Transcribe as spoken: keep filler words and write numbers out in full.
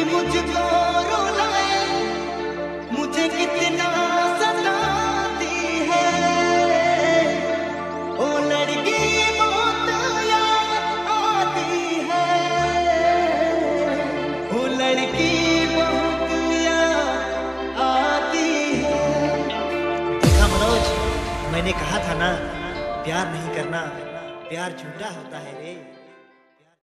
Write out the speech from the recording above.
मुझको रुलाए, मुझे कितना सताती है। ओ लड़की बहुत याद आती है, ओ लड़की बहुत याद आती है। देखा मनोज, मैंने कहा था ना, प्यार नहीं करना, प्यार झूठा होता है रे।